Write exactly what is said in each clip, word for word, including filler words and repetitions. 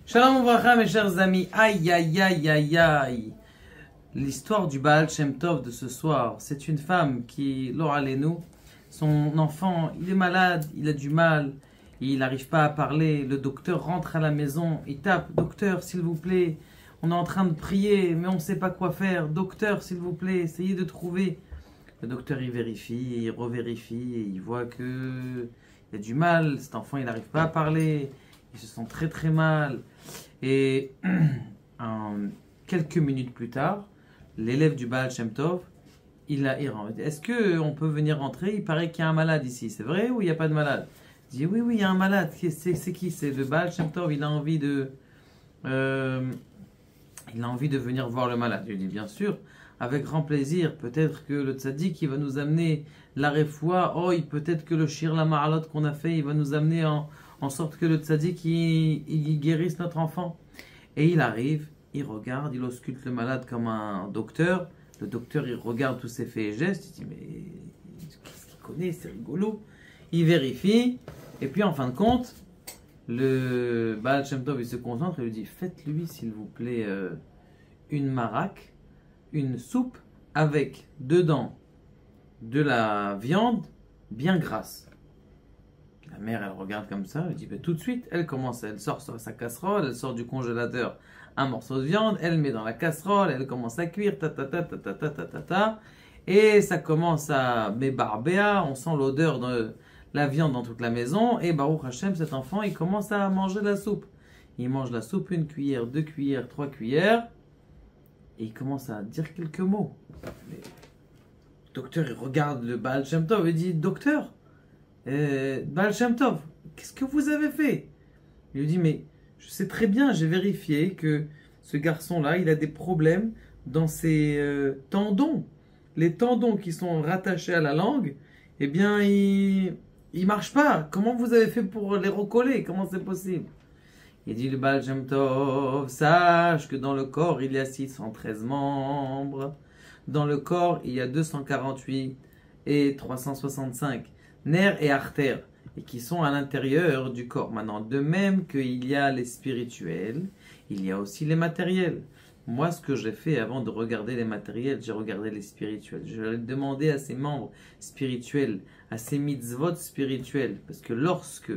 Shalom Ouvracha, mes chers amis. Aïe, aïe, aïe, aïe, aïe. L'histoire du Baal Shem Tov de ce soir, c'est une femme qui, nous, son enfant, il est malade, il a du mal, il n'arrive pas à parler. Le docteur rentre à la maison, il tape, docteur, s'il vous plaît, on est en train de prier, mais on ne sait pas quoi faire. Docteur, s'il vous plaît, essayez de trouver. Le docteur, il vérifie, il revérifie, et il voit que il y a du mal, cet enfant, il n'arrive pas à parler. Il se sent très très mal. Et en quelques minutes plus tard, l'élève du Baal Shem Tov, il a il rentre. Est-ce qu'on peut venir rentrer? Il paraît qu'il y a un malade ici. C'est vrai ou il n'y a pas de malade? Il dit oui, oui, il y a un malade. C'est qui? C'est le Baal Shem Tov. Il a envie de... Euh, il a envie de venir voir le malade. Il dit bien sûr, avec grand plaisir. Peut-être que le tzaddik, il va nous amener la refoua. Oh, peut-être que le shir la ma'alot qu'on a fait, il va nous amener en... en sorte que le tzaddik, il, il guérisse notre enfant. Et il arrive, il regarde, il ausculte le malade comme un docteur. Le docteur, il regarde tous ses faits et gestes. Il dit, mais qu'est-ce qu'il connaît? C'est rigolo. Il vérifie. Et puis, en fin de compte, le Baal Shem Tov, il se concentre et lui dit, faites-lui, s'il vous plaît, euh, une maraque, une soupe avec dedans de la viande bien grasse. La mère, elle regarde comme ça, elle dit, ben, tout de suite, elle commence, elle sort sur sa casserole, elle sort du congélateur un morceau de viande, elle met dans la casserole, elle commence à cuire, ta ta ta ta ta ta ta ta ta, et ça commence à mébarbéa, on sent l'odeur de la viande dans toute la maison, et Baruch Hashem, cet enfant, il commence à manger la soupe. Il mange la soupe, une cuillère, deux cuillères, trois cuillères, et il commence à dire quelques mots. Mais, le docteur, il regarde le Baal Shem Tov et dit, docteur, Euh, Baal Shem Tov, qu'est-ce que vous avez fait? Il lui dit, mais je sais très bien, j'ai vérifié que ce garçon-là, il a des problèmes dans ses euh, tendons. Les tendons qui sont rattachés à la langue, eh bien, ils ne marchent pas. Comment vous avez fait pour les recoller? Comment c'est possible? Il dit, le Baal Shem Tov, sache que dans le corps, il y a six cent treize membres. Dans le corps, il y a deux cent quarante-huit et trois cent soixante-cinq. Nerfs et artères, et qui sont à l'intérieur du corps. Maintenant, de même qu'il y a les spirituels, il y a aussi les matériels. Moi, ce que j'ai fait avant de regarder les matériels, j'ai regardé les spirituels. Je vais demander à ces membres spirituels, à ces mitzvot spirituels, parce que lorsque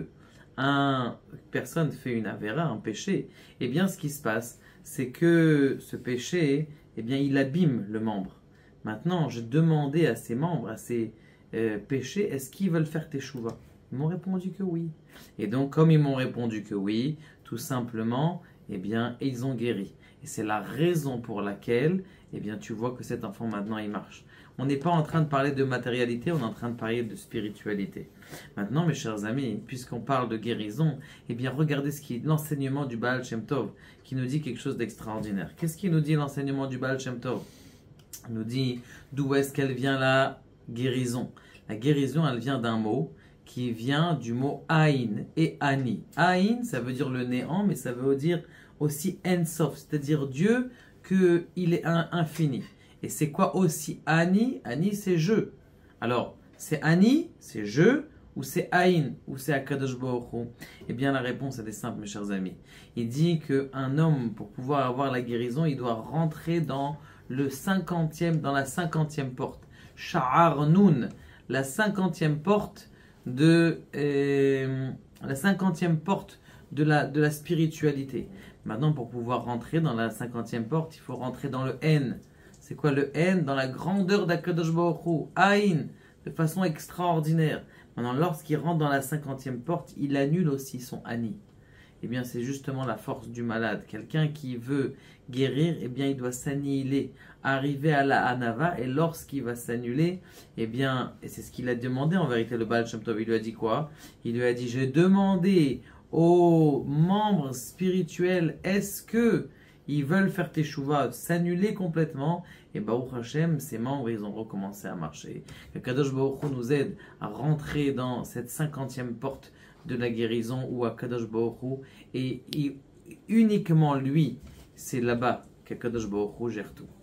une personne fait une avéra, un péché, eh bien, ce qui se passe, c'est que ce péché, eh bien, il abîme le membre. Maintenant, j'ai demandé à ces membres, à ces Euh, péché, est-ce qu'ils veulent faire teshuva? Ils m'ont répondu que oui. Et donc, comme ils m'ont répondu que oui, tout simplement, eh bien, ils ont guéri. Et c'est la raison pour laquelle, eh bien, tu vois que cet enfant maintenant, il marche. On n'est pas en train de parler de matérialité, on est en train de parler de spiritualité. Maintenant, mes chers amis, puisqu'on parle de guérison, eh bien, regardez ce qui est l'enseignement du Baal Shem Tov, qui nous dit quelque chose d'extraordinaire. Qu'est-ce qui nous dit l'enseignement du Baal Shem Tov? Il nous dit d'où est-ce qu'elle vient la guérison. La guérison, elle vient d'un mot qui vient du mot Aïn et Ani. Aïn, ça veut dire le néant, mais ça veut dire aussi Ensof, c'est-à-dire Dieu, qu'il est un infini. Et c'est quoi aussi Ani? Ani, c'est je. Alors, c'est Ani, c'est je, ou c'est Aïn, ou c'est Akadosh Baruch Hu? Eh bien, la réponse, elle est simple, mes chers amis. Il dit qu'un homme, pour pouvoir avoir la guérison, il doit rentrer dans le cinquantième, dans la cinquantième porte. Sha'ar Nun, la cinquantième porte de euh, la cinquantième porte de la, de la spiritualité. Maintenant, pour pouvoir rentrer dans la cinquantième porte, il faut rentrer dans le N. C'est quoi le N? Dans la grandeur d'Akadosh Baruch Hu, Aïn, de façon extraordinaire. Maintenant, lorsqu'il rentre dans la cinquantième porte, il annule aussi son Ani. Eh bien, c'est justement la force du malade. Quelqu'un qui veut guérir, eh bien, il doit s'annihiler, arriver à la Hanava, et lorsqu'il va s'annuler, eh bien, et c'est ce qu'il a demandé en vérité, le Baal Shem Tov, il lui a dit quoi? Il lui a dit, j'ai demandé aux membres spirituels, est-ce que ils veulent faire teshuva, s'annuler complètement? Et Baruch Hashem, ses membres, ils ont recommencé à marcher. Que Kadosh Baruch Hu nous aide à rentrer dans cette cinquantième porte de la guérison ou à Kadosh Baruch Hu, et, et uniquement lui, c'est là-bas qu'Akadosh Baruch Hu gère tout.